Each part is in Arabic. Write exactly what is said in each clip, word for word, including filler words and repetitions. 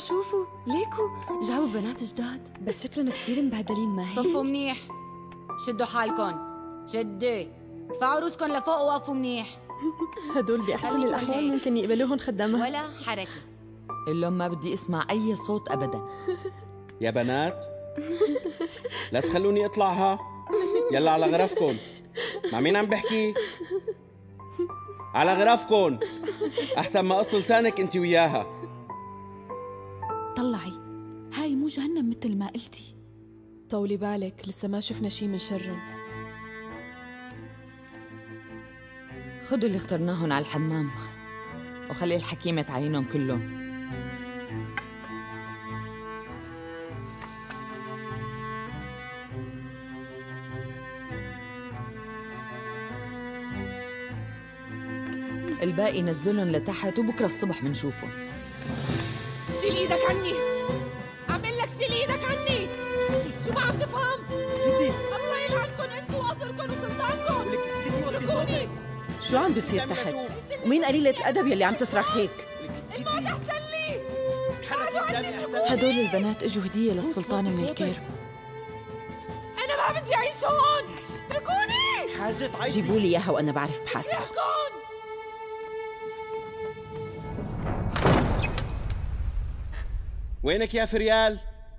شوفوا ليكوا جابوا بنات جداد بس شكلهم كثير مبهدلين. ما هي صفوا منيح، شدوا حالكم، شدي ارفعوا روسكم لفوق ووقفوا منيح. هدول بأحسن الأحوال ممكن يقبلوهن خدامها ولا حركة. اللهم ما بدي اسمع اي صوت ابدا. يا بنات لا تخلوني اطلع ها. يلا على غرفكم. مع مين عم بحكي؟ على غرفكم احسن ما اصل لسانك انت وياها. طلعي، هاي مو جهنم مثل ما قلتي. طولي بالك، لسه ما شفنا شي من شرهم. خدوا اللي اخترناهم على الحمام وخلي الحكيمة تعينهم كلهم. الباقي نزلهم لتحت وبكره الصبح منشوفهم. شيل ايدك عني، عمل لك شيل ايدك عني. شو ما عم تفهم؟ اسكتي. الله يلعنكم انتوا وقصركم وسلطانكم. اتركوني. شو عم بيصير تحت؟ ومين قليلة الأدب يلي عم تصرخ هيك؟ الموت أحسن لي. هدول البنات اجوا هدية للسلطان من الكير. أنا ما بدي أعيش هون، اتركوني. حاجة عيشي. جيبوا لي إياها وأنا بعرف بحاسبها. وينك يا فريال؟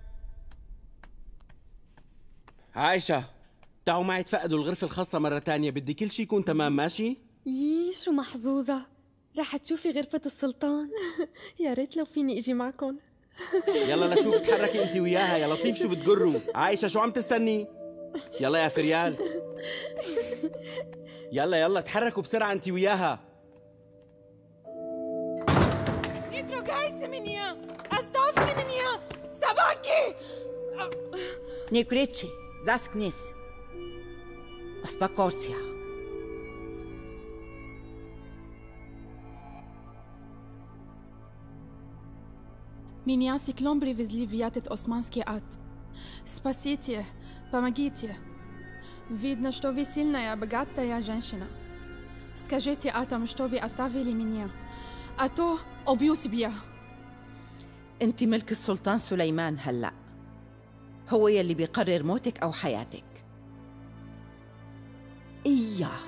عايشة تعوا معي تفقدوا الغرفة الخاصة مرة تانية، بدي كل شي يكون تمام. ماشي؟ يي شو محظوظة، رح تشوفي غرفة السلطان. يا ريت لو فيني اجي معكم. يلا لشوف تحركي انت وياها. يا لطيف شو بتقروا؟ عايشة شو عم تستني؟ يلا يا فريال يلا يلا تحركوا بسرعة انت وياها. اترك هاي سمينيا، استوفي منيا سباكي. نيكريتشي زاسكنيس أسباكورسيا. Меня si к нам привезли в этот османский ад. Спасите, помогите. Видно, что вы сильная, богатая женщина. Скажите Атам, что вы оставили меня, а то убью тебя. أنت ملك السلطان سليمان هلأ. هو يلي بيقرر موتك أو حياتك. إياه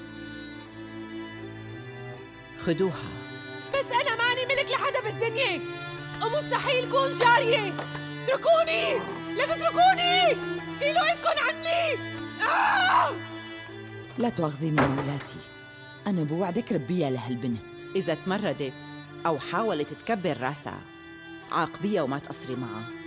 خدوها. بس أنا ماني ملك لحدا بالدنيا، ومستحيل كون جارية. اتركوني، لا تتركوني، شيلوا ايدكم عني. آه! لا تواخذيني مولاتي، أنا بوعدك ربيها لهالبنت. إذا تمردت أو حاولت تكبر راسها عاقبيها وما تقصري معها.